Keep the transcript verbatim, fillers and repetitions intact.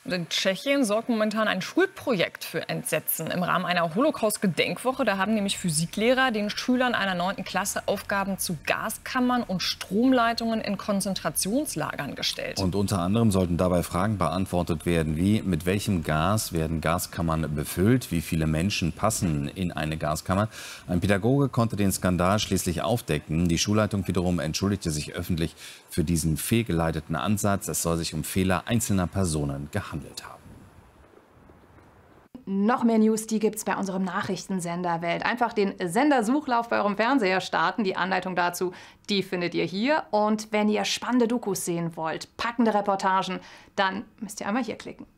Und in Tschechien sorgt momentan ein Schulprojekt für Entsetzen. Im Rahmen einer Holocaust-Gedenkwoche, da haben nämlich Physiklehrer den Schülern einer neunten Klasse Aufgaben zu Gaskammern und Stromleitungen in Konzentrationslagern gestellt. Und unter anderem sollten dabei Fragen beantwortet werden, wie: Mit welchem Gas werden Gaskammern befüllt? Wie viele Menschen passen in eine Gaskammer? Ein Pädagoge konnte den Skandal schließlich aufdecken. Die Schulleitung wiederum entschuldigte sich öffentlich für diesen fehlgeleiteten Ansatz. Es soll sich um Fehler einzelner Personen gehandelt haben. Noch mehr News, die gibt's bei unserem Nachrichtensender Welt. Einfach den Sendersuchlauf bei eurem Fernseher starten. Die Anleitung dazu, die findet ihr hier. Und wenn ihr spannende Dokus sehen wollt, packende Reportagen, dann müsst ihr einmal hier klicken.